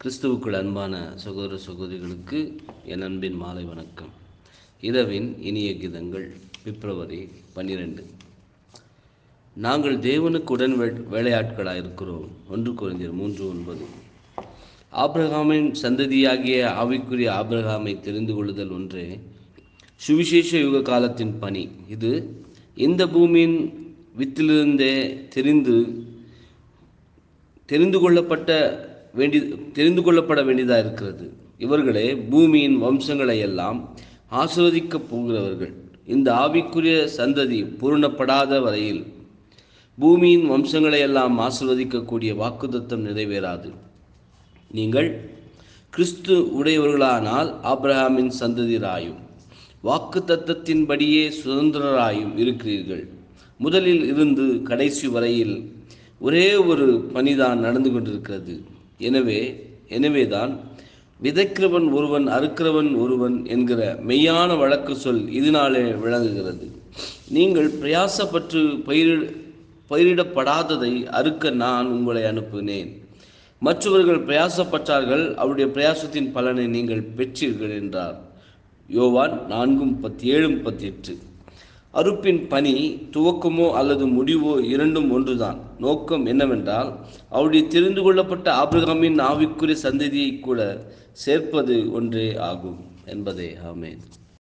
கிறிஸ்துவுக்குள் அன்பான சகோதர சகோதரிகளுக்கு என் அன்பின் மாலை வணக்கம். இரவின் இனிய கீதங்கள் பிப்ரவரி 12. நாங்கள் தேவனுக்கு உடன் வேலையாட்களாக இருக்கிறோம். 1 கொரிந்தியர் 3:9. ஆபிரகாமின் சந்ததியாகிய ஆவிக்குரிய ஆபிரகாமை தெரிந்து கொள்ளுதல் ஒன்றே சுவிசேஷ யுக காலத்தின் பணி. இது இந்த பூமியின் வித்திலிருந்தே தெரிந்து கொள்ளப்பட வேண்டியதாக இருக்கிறது. இவர்களே பூமியின் வம்சங்களை எல்லாம் ஆசீர்வதிக்கப் போகிறவர்கள். இந்த ஆவிக்குரிய சந்ததி பூரணப்படாத வரையில் பூமியின் வம்சங்களை எல்லாம் ஆசீர்வதிக்கக்கூடிய வாக்குத்தத்தம் நிறைவேறாது. நீங்கள் கிறிஸ்து உடையவர்களானால் ஆபிரகாமின் சந்ததியராயும் வாக்குத்தத்தத்தின்படியே சுதந்திரராயும் இருக்கிறீர்கள். முதலில் இருந்து கடைசி வரையில் ஒரே ஒரு பணிதான் நடந்து கொண்டிருக்கிறது. எனவேதான் விதைக்கிறவன் ஒருவன் அறுக்கிறவன் ஒருவன் என்கிற மெய்யான வழக்கு சொல் இதனாலே விளங்குகிறது. நீங்கள் பிரயாசப்பட்டு பயிரிடப்படாததை அறுக்க நான் உங்களை அனுப்பினேன். மற்றவர்கள் பிரயாசப்பட்டார்கள், அவருடைய பிரயாசத்தின் பலனை நீங்கள் பெற்றீர்கள் என்றார். யோவான் 4:37-38. அறுப்பின் பணி துவக்கமோ அல்லது முடிவோ இரண்டும் ஒன்றுதான். நோக்கம் என்னவென்றால் அவருடைய தெரிந்து கொள்ளப்பட்ட ஆபிரகாமின் ஆவிக்குரிய சந்ததியை கூட சேர்ப்பது ஒன்றே ஆகும் என்பதே. ஆமென்.